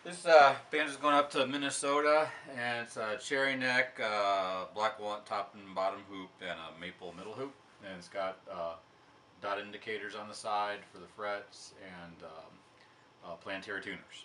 This band is going up to Minnesota, and it's a cherry neck, black walnut top and bottom hoop, and a maple middle hoop. And it's got dot indicators on the side for the frets and planetary tuners.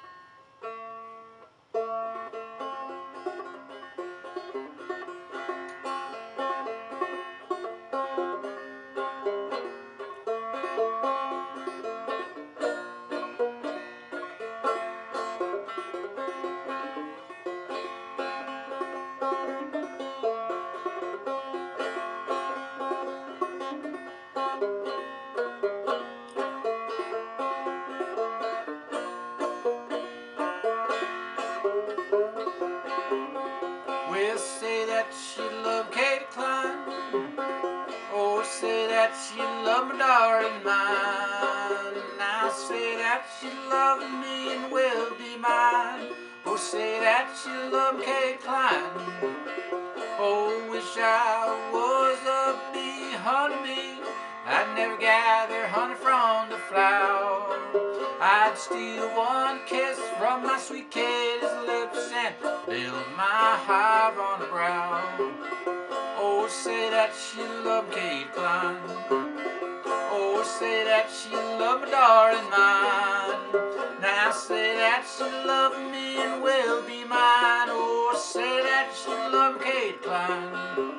Well, say that you love Katie Klein. Oh, say that you love my darling mine. Now say that you love me and will be mine. Oh, say that you love Katie Klein. Oh, wish I was a bee, honeybee. I'd never gather honey from the flower. I'd steal one kiss from my sweet Katie's lips and build my hive on the brow. Oh, say that you love Katie Klein. Oh, say that you love my darling mine. Now say that you love me and will be mine. Oh, say that you love Katie Klein.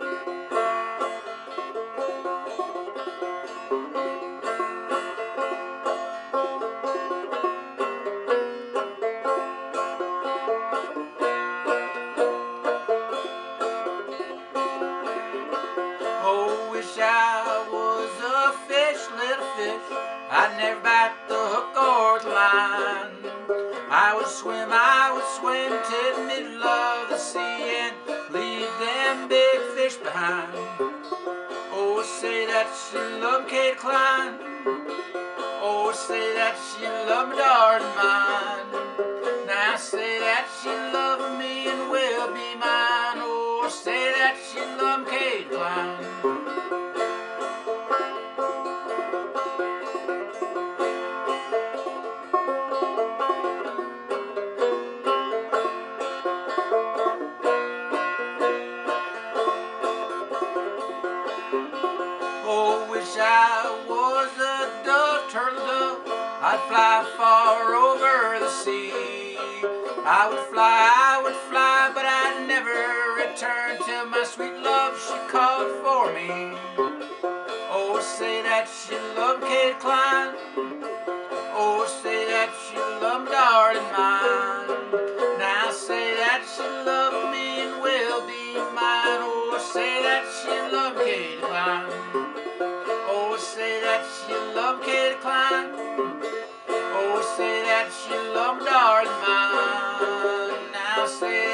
Oh, wish I was a fish, little fish. I'd never bite the hook or the line. I would swim to the middle of the sea and leave them big fish behind. Oh, say that you love Katie Klein. Oh, say that you love my darling mine. Now say that you love me and will be mine. Oh, say that you love Katie Klein. Oh, wish I was a dove, turtle dove. I'd fly far over the sea. I would fly, but I'd never return till my sweet love she called for me. Oh, say that you love Katie Klein. Oh, say that you love my darling mine. Now say that you love me and will be mine. Oh, say that you love Katie Klein. Oh, say that you love Katie Klein. Oh, say that you love my darling mine. Now say